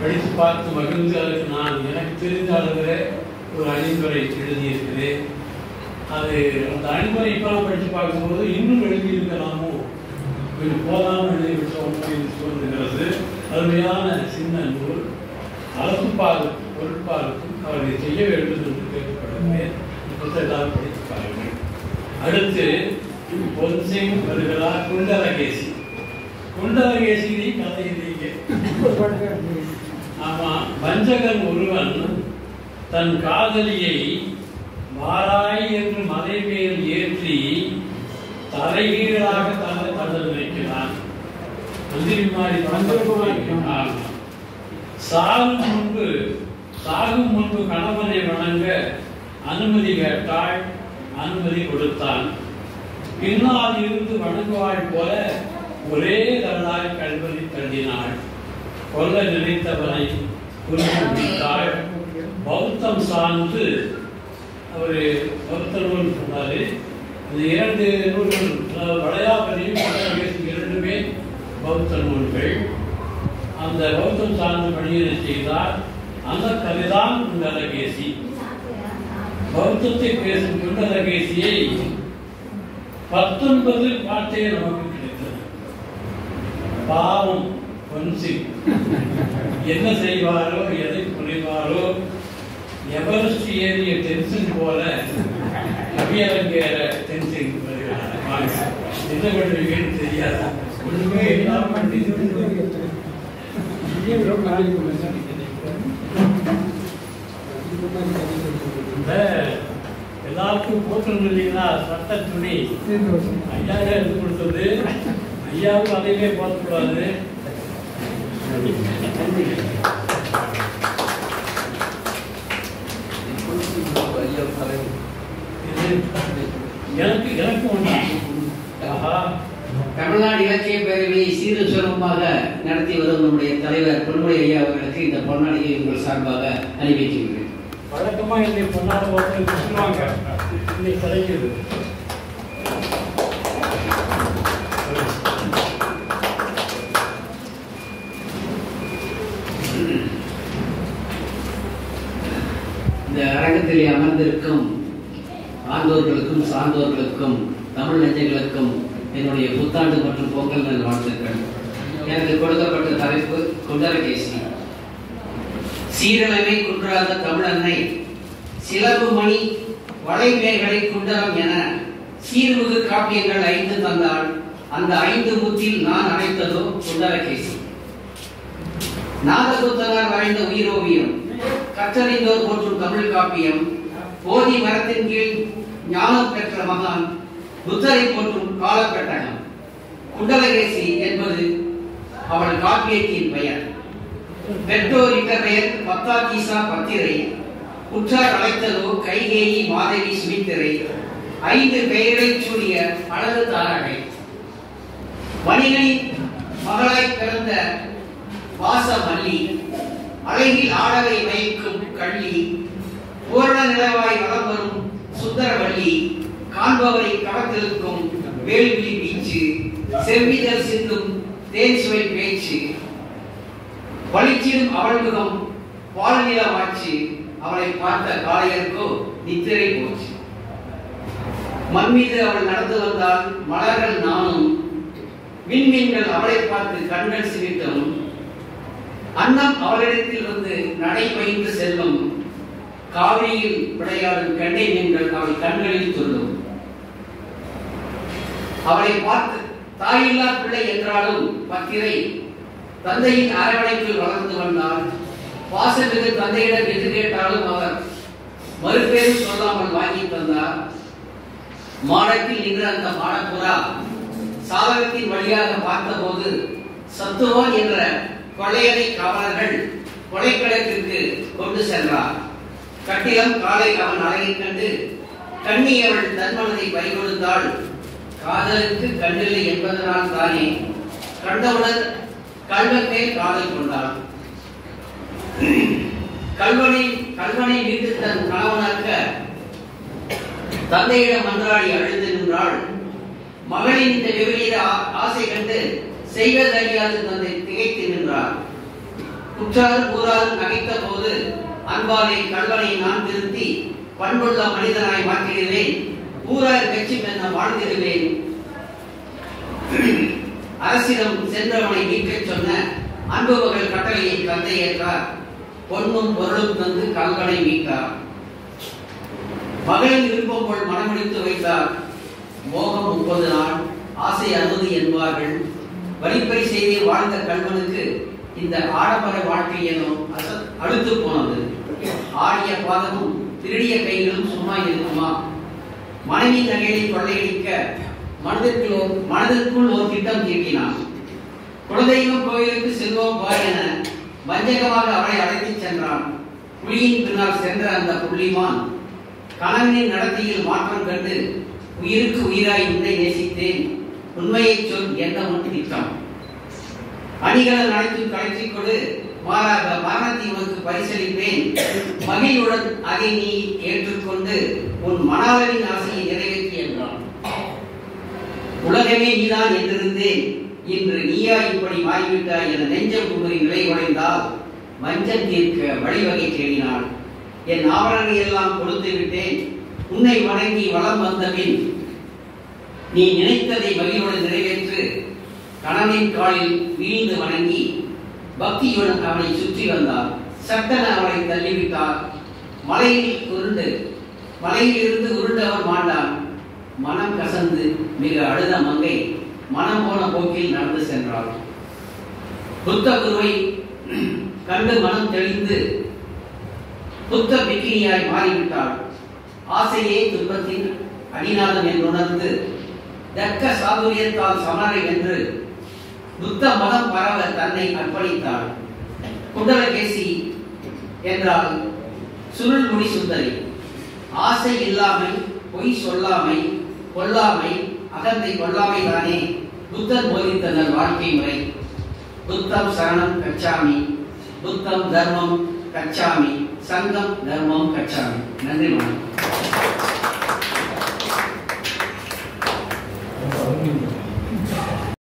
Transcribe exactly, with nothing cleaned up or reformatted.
படித்து பார்த்து மகிழ்ந்து அதற்கு நான் எனக்கு தெரிந்த அளவில் ஒரு அணிந்துரை எழுதியிருக்கிறேன். அது அந்த அணிந்துரை இப்போ நான் படித்து பார்க்கும்போது இன்னும் எழுதியிருக்கலாமோ, கொஞ்சம் போதாமல் எழுதிவிட்டோம் அப்படின்னு தோன்றுகிறது. அருமையான சின்ன நூல். அளவுப்பாலுக்கும் பொருட்பாலுக்கும் அவர்கள் செய்ய வேண்டும் என்று கேட்கப்படுகிறேன். இப்போது எல்லாரும் படித்து பாருங்கள். அடுத்து பொன்சிங் வருகிறார் குண்டலகேசி. குண்டலகேசி கதை இல்லைங்க. ஆமா, வஞ்சகன் ஒருவன் தன் காதலியை வாராய் என்று மலை மேல் ஏற்றி தலைகீழாக தள்ள தள்ள நினைக்கிறான். மந்திரி மாறி பழந்திருக்கிறான். சாகும் முன்பு சாகும் முன்பு கணவனை வணங்க அனுமதி கேட்டாள். அனுமதி கொடுத்தான். பின்னால் இருந்து வணங்குவாள் போல ஒரே தள்ளாய் கல்வனை தள்ளினாள். கொல்ல நினைத்தவனை குறிப்பிட்டாள். பௌத்தம் சார்ந்து அவர் பௌத்த நூல் சொன்னாரு. இந்த இரண்டு நூல்கள் வளையாபதியும் இரண்டுமே பௌத்த நூல்கள். அந்த பௌத்தம் சார்ந்த பணியினை செய்தார். அந்த கதைதான் குண்டலகேசி. பௌத்தத்தை பேசும் குண்டலகேசியை பத்தொன்பது வார்த்தையை நமக்கு கிடைத்தது. பாவம் பொன்சிங் என்ன செய்வாரோ, எதை புரிவாரோ, எவரெஸ்ட் ஏறிய டென்ஷன் போல கவியரங்கேற டென்ஷன் என்ன பண்ணுவீங்கன்னு தெரியாது. ஒன்றுமே இல்லாமல் எல்லாருக்கும் போக்கணும் இல்லைங்களா? சட்ட துணி ஐயாவே எடுத்து கொடுத்தது. ஐயாவும் அதையே போகக்கூடாது. எனக்கு எனக்கு ஒன்று. தமிழ்நாடு இலக்கிய பேரவையை சீரும் சிறப்பாக நடத்தி வரும் நம்முடைய தலைவர் பொன்முடி ஐயா அவர்களுக்கு இந்த பொன்னாடியை உங்கள் சார்பாக அணிவிக்கின்றேன். வழக்கமா என்னை பொன்னாட சொல்லுவாங்க, இன்னைக்கு கிடைக்கிறது. இந்த அரங்கத்திலே அமர்ந்திருக்கும் ஆண்டோர்களுக்கும் சான்றோர்களுக்கும் தமிழ் நெஞ்சங்களுக்கும் என்னுடைய புத்தாண்டு மற்றும் பொங்கல் நல் வாழ்த்துக்கள். எனக்கு கொடுக்கப்பட்ட தலைப்பு குண்டலகேசி. சீரழமை குன்றாத தமிழன்னை சிலம்பு மணி வளைமேல்களை குண்டலம் என சீர்மிகு காப்பியங்கள் ஐந்து தந்தால் அந்த ஐந்து முத்தில் நான் அழைத்ததோ குண்டலகேசி. நாதகுத்தனார் வரைந்த உயிரோவியம், கற்றறிந்தோர் போற்றும் தமிழ் காப்பியம், போதி மரத்தின் கீழ் ஞானம் பெற்ற மகான், புத்தரை போற்றும் காலப்பெட்டகம். குண்டலகேசி என்பது அவள் காப்பியத்தின் பெயர். பெற்றோர் இட்ட பெயர் பத்தாக்கீசா பத்திரை. உற்றார் அழைத்ததோ கைகேயி மாதவி சுமித்திரை. ஐந்து பெயரை சூடிய அழகு தாரகை. வணிகனின் மகளாய் பிறந்த வாசமல்லி. அழகில் ஆடவை மயக்கும் கள்ளி. பூரண நிலவாய் வளம் வரும் சுந்தரவல்லி. காண்பவரை கவர்ந்திருக்கும் வேள்வி வீச்சு. செவ்விதழ் சிந்தும் தேன் சுவை பேச்சு. வலிச்சிடும் அவள் முகம் பால்நிலமாச்சு. அவளை பார்த்த காளையர்க்கோ நித்திரை போச்சு. மண் மீது அவள் நடந்து வந்தால் மலர்கள் நானும். விண்மீன்கள் அவளை பார்த்து கண்கள் சிரிட்டும். அன்னம் அவளிடத்தில் வந்து நடை பயின்று செல்லும். காவிரியில் விளையாடும் கண்டை மீன்கள் அவள் கண்களில் சொல்லும். அவளை பார்த்து தாயில்லா பிள்ளை என்றாலும் பத்திரை தந்தையின் அரவணைப்பில் வளர்ந்து வந்தார். பாசமிகு தந்தையிடம் எது கேட்டாலும் அவர் மறுபேரும் சொல்லாமல் வாங்கி தந்தார். மாடத்தில் நின்ற அந்த மாடப்புறா சாதகத்தின் வழியாக பார்த்தபோது சத்துவான் என்ற கொள்ளையனை காவலர்கள் கொலைக்களத்திற்கு கொண்டு சென்றார். கட்டிலம் காலை அவன் அழகை கண்டு கண்ணி அவள் தன்மனதை பறிகொடுத்தாள். காதலுக்கு கண்ணில்லை என்பதனால் தானே கண்டவுடன் கல்வன் மேல் காதல் கொண்டாள். கல்வனை கல்வனை மீட்டு தன் கணவனாக்க தந்தையிடம் மன்றாடி அழுது நின்றாள். மகளின் இந்த விபரீத ஆசை கண்டு செய்வதறியாது தந்தை திகைத்து நின்றார். குற்றாரும் ஊராரும் நகைத்த போது அன்பாலே கல்வனை நான் திருத்தி பண்புள்ள மனிதனாய் மாற்றிடுவேன். ஊரார் கட்சி மென்ன வாழ்ந்திடுவேன். அரசிடம் சென்றவனை மீட்கச் சொன்ன அன்பு மகள் கட்டளையை தந்தை ஏற்றார். பொன்னும் பொருளும் தந்து கல்வனை மீட்டார். மகளின் விருப்பம் போல் மனமுடித்து வைத்தார். மோகம் முப்பது நாள், ஆசை அறுபது என்பார்கள். வழிப்பறி செய்து வாழ்ந்த கல்வனுக்கு இந்த ஆடம்பர வாழ்க்கை எனும் அழுத்து போனது. ஆடிய பாதமும் திருடிய கைகளும் சும்மா இருக்குமா? மனைவி நகையை கொள்ளையடிக்க மனதிற்குள் மனதிற்குள் ஒரு திட்டம் தீட்டினான். குலதெய்வம் கோயிலுக்கு செல்வோம் வா என வஞ்சகமாக அவளை அழைத்துச் சென்றான். புலியின் பின்னால் சென்ற அந்த புள்ளிமான் கணவனின் நடத்தையில் மாற்றம் கண்டு உயிருக்கு உயிராய் உன்னை நேசித்தேன், உண்மையை சொல் என்ன ஒன்று திட்டம். அணிகள் அனைத்தும் கலைச்சிக் கொடு, மாறாக மரணத்தை உனக்கு பரிசளிப்பேன். மகிழ்வுடன் அதை நீ ஏற்றுக்கொண்டு உன் மணாளரின் ஆசையை நிறைவேற்றி என்றான். உலகமே நீதான் என்றிருந்தேன், இன்று நீயா இப்படி மாறிவிட்டாய் என நெஞ்சம் குமுறி நிலை உடைந்தால் மஞ்சள் தீர்க்க வழிவகை தேடினாள். என் ஆவணங்களை எல்லாம் கொடுத்து விட்டேன், உன்னை வணங்கி வளம் வந்தபின் நீ நினைத்ததை மகிழ்வுடன் நிறைவேற்று. கணவனின் காலில் வீழ்ந்து வணங்கி பக்தியுடன் அவனை சுற்றி வந்தார். சட்டன அவளை தள்ளிவிட்டார். மலையில் உருண்டு மலையில் இருந்து உருண்டவர் மாண்டான். மனம் கசந்து மிக அழுத மங்கை மனம் போன போக்கில் நடந்து சென்றாள். புத்த குருவை கண்டு மனம் தெளிந்து புத்த பிக்கினியாய் மாறிவிட்டாள். ஆசையே துன்பத்தின் அடிநாதம் என்று உணர்ந்து தக்க சாதுரியத்தால் சமரை என்று புத்த மதம் பரவ தன்னை அர்ப்பணித்தாள். குண்டலகேசி என்றால் சுருள் முடி சுந்தரி. ஆசை இல்லாமை, பொய் சொல்லாமை, கொல்லாமை, அகந்தை கொல்லாமை தானே புத்தர் போதித்தனர் வாழ்க்கை முறை. புத்தம் சரணம் கச்சாமி, புத்தம் தர்மம் கச்சாமி, சங்கம் தர்மம் கச்சாமி. நன்றி வணக்கம்.